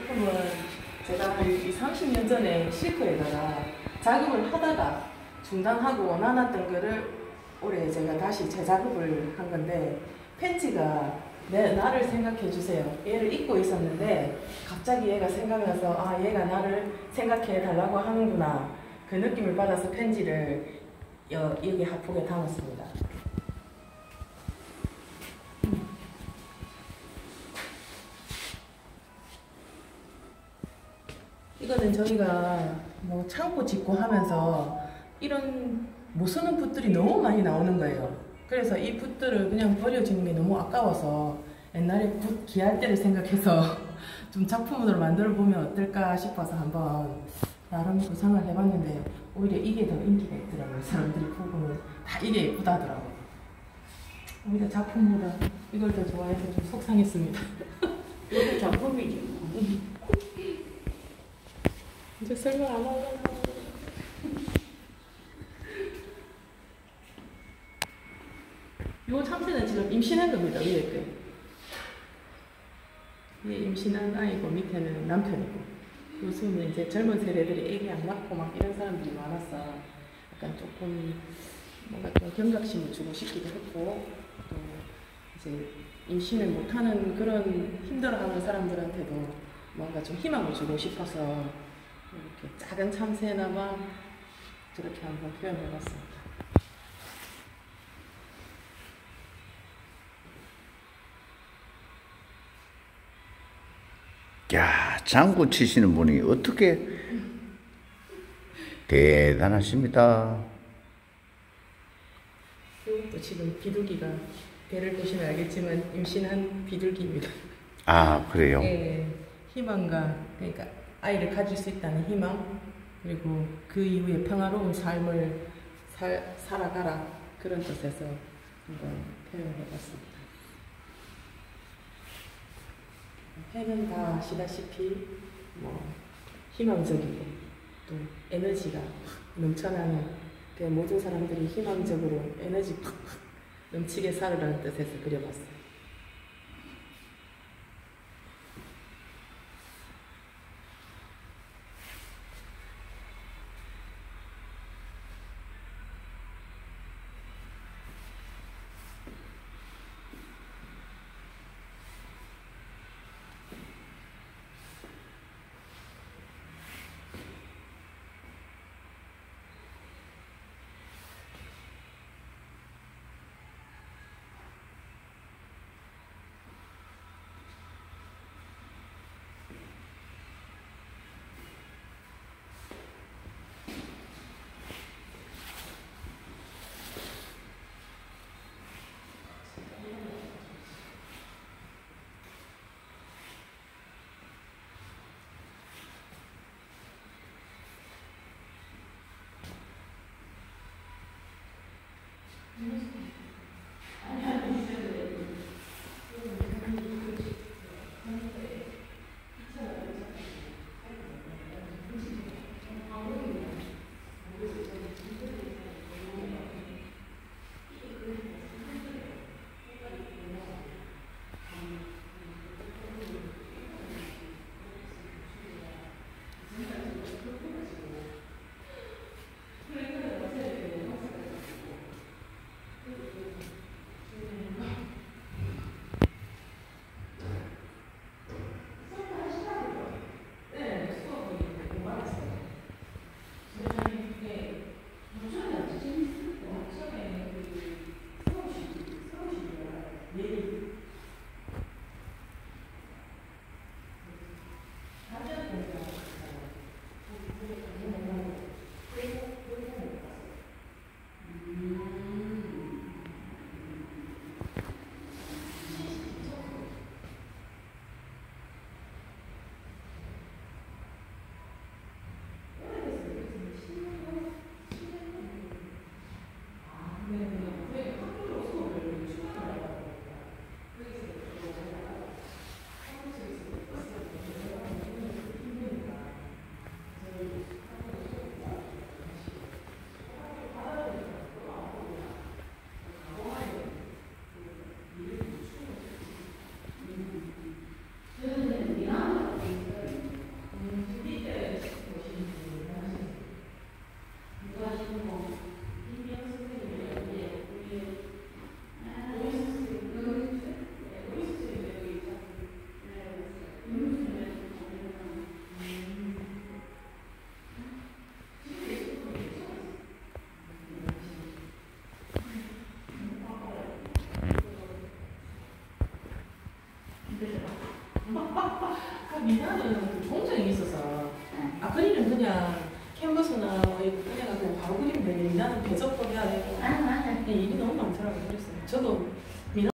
작품은 제가 한 30년 전에 실크에다가 작업을 하다가 중단하고 원안했던 거를 올해 제가 다시 재작업을 한 건데, 펜지가 나를 생각해 주세요. 얘를 잊고 있었는데 갑자기 얘가 생각나서 아, 얘가 나를 생각해 달라고 하는구나, 그 느낌을 받아서 펜지를 여기 하폭에 담았습니다. 이거는 저희가 뭐 창고 짓고 하면서 이런 못 쓰는 붓들이 너무 많이 나오는 거예요. 그래서 이 붓들을 그냥 버려지는 게 너무 아까워서 옛날에 붓 귀할 때를 생각해서 좀 작품으로 만들어 보면 어떨까 싶어서 한번 나름 구상을 해봤는데, 오히려 이게 더 인기가 있더라고요. 사람들이 보고는 다 이게 예쁘다 하더라고요. 오히려 작품보다 이걸 더 좋아해서 좀 속상했습니다. 이것도 작품이죠. 이제 설명 안 하려나. 요 참새는 지금 임신한 겁니다. 위에 게. 위에 임신한 아이고 밑에는 남편이고. 요즘은 이제 젊은 세대들이 애기 안 낳고 막 이런 사람들이 많아서 약간 조금 뭔가 좀 경각심을 주고 싶기도 했고, 또 이제 임신을 못하는 그런 힘들어하는 사람들한테도 뭔가 좀 희망을 주고 싶어서 이렇게 작은 참새나마 저렇게 한번 표현해봤습니다. 야, 장구 치시는 분이 어떻게 대단하십니다. 이것도 지금 비둘기가, 배를 보시면 알겠지만 임신한 비둘기입니다. 아, 그래요? 예, 희망과, 그러니까 아이를 가질 수 있다는 희망, 그리고 그 이후에 평화로운 삶을 살아가라, 그런 뜻에서 한번 표현해봤습니다. 해는 다 아시다시피 뭐 희망적이고 또 에너지가 넘쳐나는, 그 모든 사람들이 희망적으로 에너지 팍팍 넘치게 살으라는 뜻에서 그려봤어요. 바로 그리면 되니 나는 배석도 해야 되고 아, 맞아. 일이 너무 많더라고요. 그래서 저도